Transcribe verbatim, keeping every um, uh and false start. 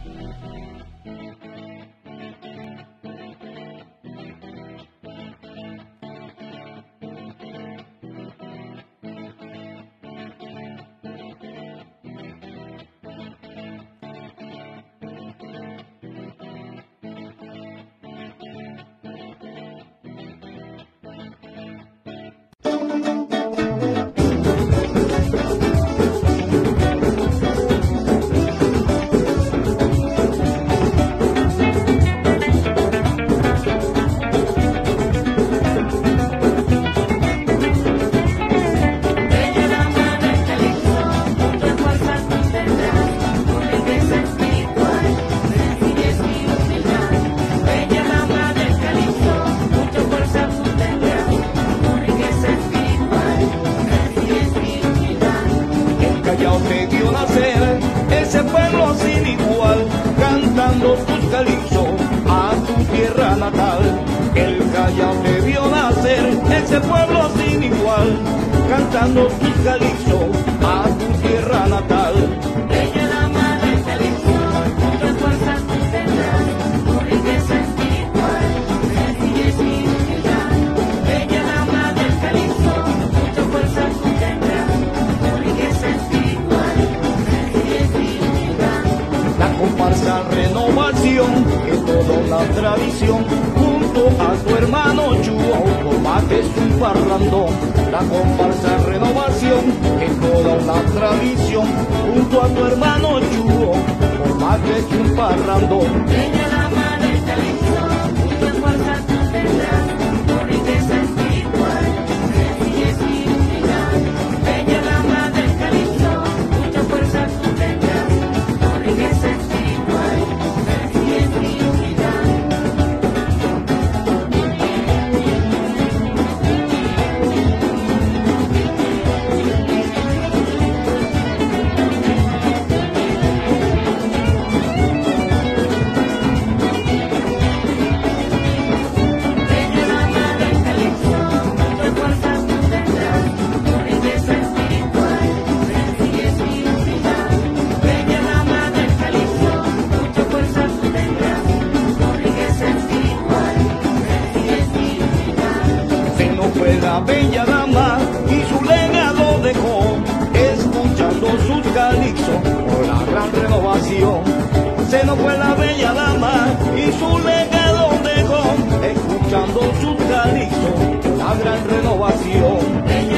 Callao te vio nacer, ese pueblo sin igual, cantando tus calipso a tu tierra natal. El Callao te vio nacer, ese pueblo sin igual, cantando tus calipso a tu tierra natal. Bella dama del calipso, muchas fuerzas tú tendrás, tu riqueza espiritual, sencillez y humildad. Bella dama del calipso, muchas fuerzas tú tendrás, tu riqueza espiritual, sencillez y humildad. La comparsa renovación es toda una tradición, junto a tu hermano Chuo Marksman es un parrandón. La comparsa renovación es toda una tradición, junto a tu hermano Chuo Marksman es un parrandón. Bella dama del calipso, muchas fuerzas tú tendrás, tu riqueza espiritual, sencillez y humildad. Bella dama del calipso, muchas fuerzas tú tendrás, tu riqueza espiritual, sencillez y humildad. La bella dama y su legado dejó, escuchando sus calipsos por la gran renovación. Se nos fue la bella dama y su legado dejó, escuchando sus calipsos por la gran renovación.